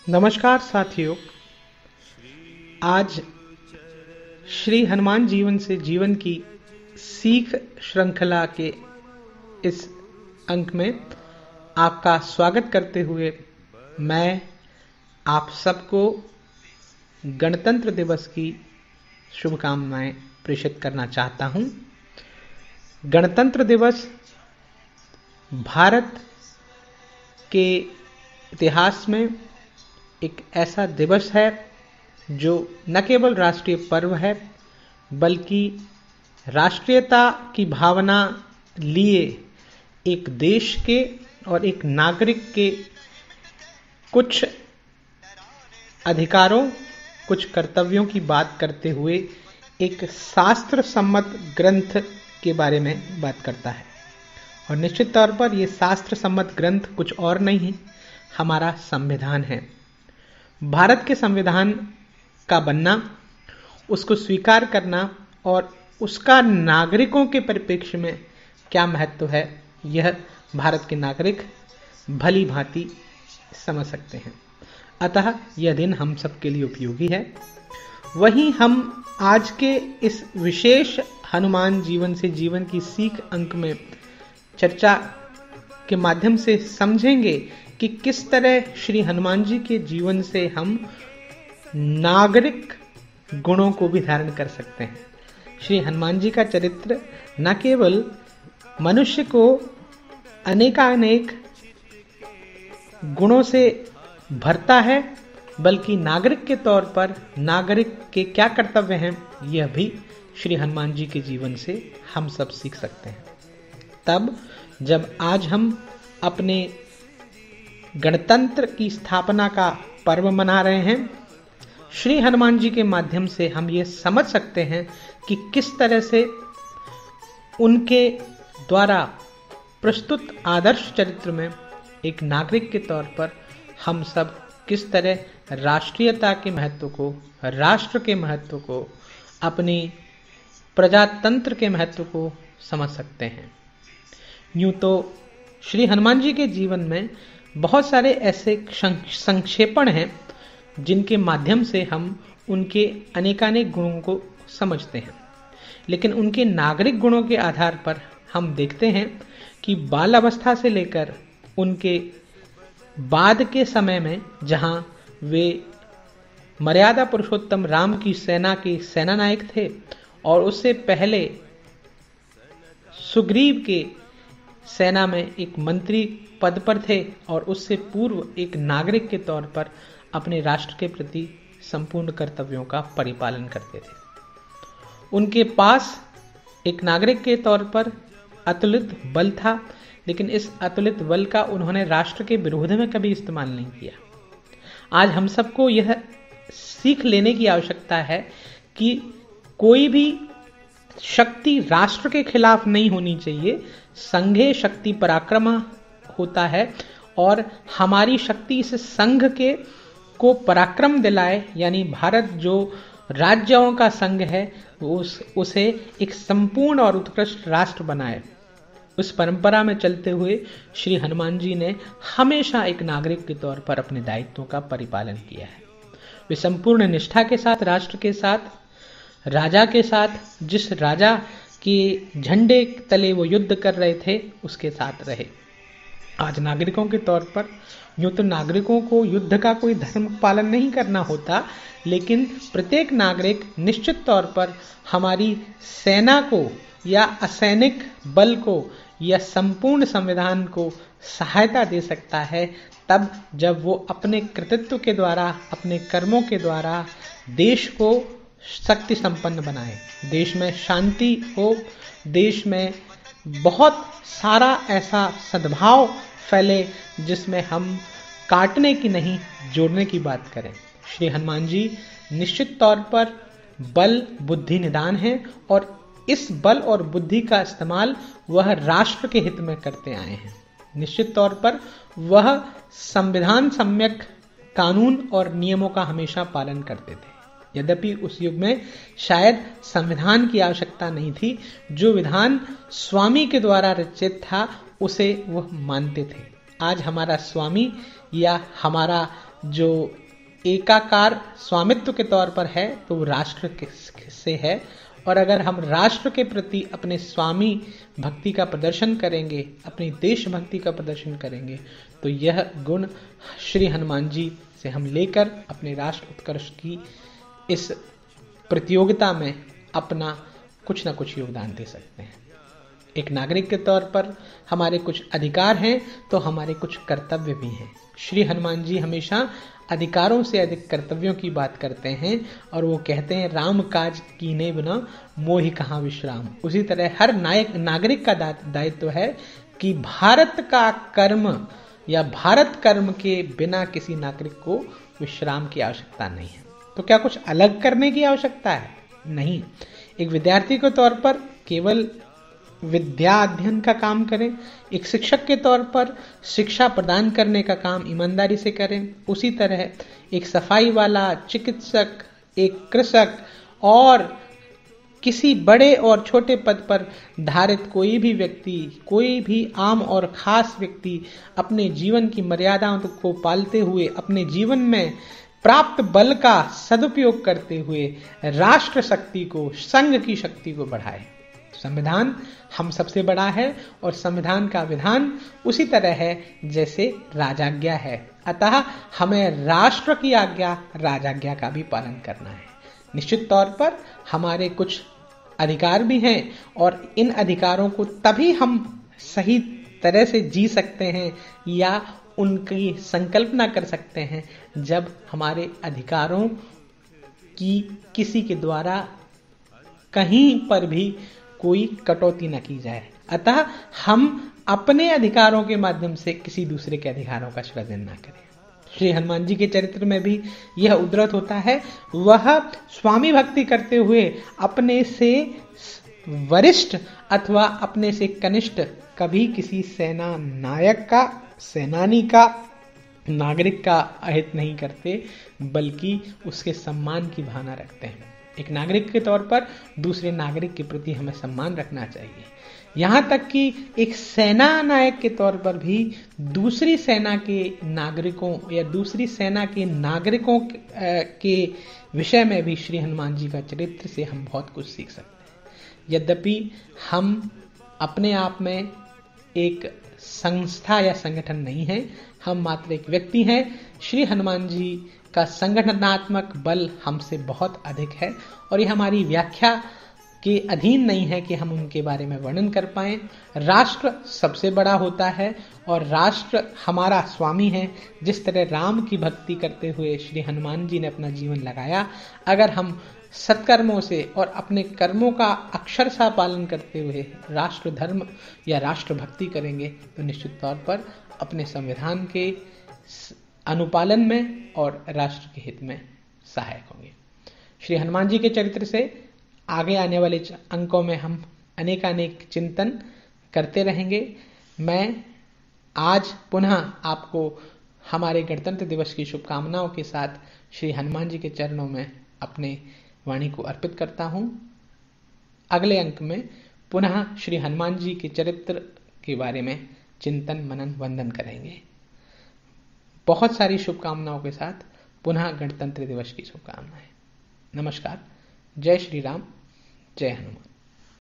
नमस्कार साथियों, आज श्री हनुमान जीवन से जीवन की सीख श्रृंखला के इस अंक में आपका स्वागत करते हुए मैं आप सबको गणतंत्र दिवस की शुभकामनाएं प्रेषित करना चाहता हूं। गणतंत्र दिवस भारत के इतिहास में एक ऐसा दिवस है जो न केवल राष्ट्रीय पर्व है बल्कि राष्ट्रीयता की भावना लिए एक देश के और एक नागरिक के कुछ अधिकारों, कुछ कर्तव्यों की बात करते हुए एक शास्त्र सम्मत ग्रंथ के बारे में बात करता है। और निश्चित तौर पर यह शास्त्र सम्मत ग्रंथ कुछ और नहीं है, हमारा संविधान है। भारत के संविधान का बनना, उसको स्वीकार करना और उसका नागरिकों के परिप्रेक्ष्य में क्या महत्व है, यह भारत के नागरिक भली भांति समझ सकते हैं। अतः यह दिन हम सबके लिए उपयोगी है। वहीं हम आज के इस विशेष हनुमान जीवन से जीवन की सीख अंक में चर्चा के माध्यम से समझेंगे कि किस तरह श्री हनुमान जी के जीवन से हम नागरिक गुणों को भी धारण कर सकते हैं। श्री हनुमान जी का चरित्र न केवल मनुष्य को अनेकानेक गुणों से भरता है बल्कि नागरिक के तौर पर नागरिक के क्या कर्तव्य हैं, यह भी श्री हनुमान जी के जीवन से हम सब सीख सकते हैं। तब जब आज हम अपने गणतंत्र की स्थापना का पर्व मना रहे हैं, श्री हनुमान जी के माध्यम से हम ये समझ सकते हैं कि किस तरह से उनके द्वारा प्रस्तुत आदर्श चरित्र में एक नागरिक के तौर पर हम सब किस तरह राष्ट्रीयता के महत्व को, राष्ट्र के महत्व को, अपनी प्रजातंत्र के महत्व को समझ सकते हैं। यूं तो श्री हनुमान जी के जीवन में बहुत सारे ऐसे संक्षेपण हैं जिनके माध्यम से हम उनके अनेकानेक गुणों को समझते हैं, लेकिन उनके नागरिक गुणों के आधार पर हम देखते हैं कि बाल अवस्था से लेकर उनके बाद के समय में, जहां वे मर्यादा पुरुषोत्तम राम की सेना के सेनानायक थे और उससे पहले सुग्रीव के सेना में एक मंत्री पद पर थे और उससे पूर्व एक नागरिक के तौर पर अपने राष्ट्र के प्रति संपूर्ण कर्तव्यों का परिपालन करते थे। उनके पास एक नागरिक के तौर पर अतुलित बल था, लेकिन इस अतुलित बल का उन्होंने राष्ट्र के विरोध में कभी इस्तेमाल नहीं किया। आज हम सबको यह सीख लेने की आवश्यकता है कि कोई भी शक्ति राष्ट्र के खिलाफ नहीं होनी चाहिए। संघे शक्ति पराक्रम होता है और हमारी शक्ति इस संघ के को पराक्रम दिलाए, यानी भारत जो राज्यों का संघ है उसे एक संपूर्ण और उत्कृष्ट राष्ट्र बनाए। उस परंपरा में चलते हुए श्री हनुमान जी ने हमेशा एक नागरिक के तौर पर अपने दायित्वों का परिपालन किया है। वे संपूर्ण निष्ठा के साथ राष्ट्र के साथ, राजा के साथ, जिस राजा के झंडे तले वो युद्ध कर रहे थे उसके साथ रहे। आज नागरिकों के तौर पर यूं तो नागरिकों को युद्ध का कोई धर्म पालन नहीं करना होता, लेकिन प्रत्येक नागरिक निश्चित तौर पर हमारी सेना को या असैनिक बल को या संपूर्ण संविधान को सहायता दे सकता है तब जब वो अपने कृतित्व के द्वारा, अपने कर्मों के द्वारा देश को शक्ति संपन्न बनाए, देश में शांति हो, देश में बहुत सारा ऐसा सद्भाव फैले जिसमें हम काटने की नहीं जोड़ने की बात करें। श्री हनुमान जी निश्चित तौर पर बल बुद्धि निदान है और इस बल और बुद्धि का इस्तेमाल वह राष्ट्र के हित में करते आए हैं। निश्चित तौर पर वह संविधान सम्यक कानून और नियमों का हमेशा पालन करते थे। यद्यपि उस युग में शायद संविधान की आवश्यकता नहीं थी, जो विधान स्वामी के द्वारा रचित था उसे वह मानते थे। आज हमारा स्वामी या हमारा जो एकाकार स्वामित्व के तौर पर है तो वो राष्ट्र से है, और अगर हम राष्ट्र के प्रति अपने स्वामी भक्ति का प्रदर्शन करेंगे, अपनी देशभक्ति का प्रदर्शन करेंगे, तो यह गुण श्री हनुमान जी से हम लेकर अपने राष्ट्र उत्कर्ष की इस प्रतियोगिता में अपना कुछ ना कुछ योगदान दे सकते हैं। एक नागरिक के तौर पर हमारे कुछ अधिकार हैं तो हमारे कुछ कर्तव्य भी हैं। श्री हनुमान जी हमेशा अधिकारों से अधिक कर्तव्यों की बात करते हैं और वो कहते हैं राम काज कीने बिना मोहि कहाँ विश्राम। उसी तरह हर नागरिक का दायित्व है कि भारत का कर्म या भारत कर्म के बिना किसी नागरिक को विश्राम की आवश्यकता नहीं है। तो क्या कुछ अलग करने की आवश्यकता है? नहीं। एक विद्यार्थी के तौर पर केवल विद्या अध्ययन का काम करें, एक शिक्षक के तौर पर शिक्षा प्रदान करने का काम ईमानदारी से करें। उसी तरह एक सफाई वाला, चिकित्सक, एक कृषक और किसी बड़े और छोटे पद पर धारित कोई भी व्यक्ति, कोई भी आम और खास व्यक्ति अपने जीवन की मर्यादाओं को पालते हुए, अपने जीवन में प्राप्त बल का सदुपयोग करते हुए राष्ट्र शक्ति को, संघ की शक्ति को बढ़ाए। संविधान हम सबसे बड़ा है और संविधान का विधान उसी तरह है जैसे राजाज्ञा है। अतः हमें राष्ट्र की आज्ञा, राजाज्ञा का भी पालन करना है। निश्चित तौर पर हमारे कुछ अधिकार भी हैं और इन अधिकारों को तभी हम सही तरह से जी सकते हैं या उनकी संकल्पना कर सकते हैं जब हमारे अधिकारों की किसी के द्वारा कहीं पर भी कोई कटौती न की जाए। अतः हम अपने अधिकारों के माध्यम से किसी दूसरे के अधिकारों का सृजन न करें। श्री हनुमान जी के चरित्र में भी यह उद्धृत होता है। वह स्वामी भक्ति करते हुए अपने से वरिष्ठ अथवा अपने से कनिष्ठ कभी किसी सेना नायक का, सेनानी का, नागरिक का अहित नहीं करते, बल्कि उसके सम्मान की भावना रखते हैं। एक नागरिक के तौर पर दूसरे नागरिक के प्रति हमें सम्मान रखना चाहिए। यहाँ तक कि एक सेना नायक के तौर पर भी दूसरी सेना के नागरिकों या दूसरी सेना के नागरिकों के विषय में भी श्री हनुमान जी का चरित्र से हम बहुत कुछ सीख सकते हैं। यद्यपि हम अपने आप में एक संस्था या संगठन नहीं है, हम मात्र एक व्यक्ति हैं। श्री हनुमान जी का संगठनात्मक बल हमसे बहुत अधिक है और ये हमारी व्याख्या के अधीन नहीं है कि हम उनके बारे में वर्णन कर पाएं। राष्ट्र सबसे बड़ा होता है और राष्ट्र हमारा स्वामी है। जिस तरह राम की भक्ति करते हुए श्री हनुमान जी ने अपना जीवन लगाया, अगर हम सत्कर्मों से और अपने कर्मों का अक्षरशः पालन करते हुए राष्ट्र धर्म या राष्ट्र भक्ति करेंगे तो निश्चित तौर पर अपने संविधान के अनुपालन में और राष्ट्र के हित में सहायक होंगे। श्री हनुमान जी के चरित्र से आगे आने वाले अंकों में हम अनेकानेक चिंतन करते रहेंगे। मैं आज पुनः आपको हमारे गणतंत्र दिवस की शुभकामनाओं के साथ श्री हनुमान जी के चरणों में अपने वाणी को अर्पित करता हूं। अगले अंक में पुनः श्री हनुमान जी के चरित्र के बारे में चिंतन, मनन, वंदन करेंगे। बहुत सारी शुभकामनाओं के साथ पुनः गणतंत्र दिवस की शुभकामनाएं। नमस्कार। जय श्री राम, जय हनुमान।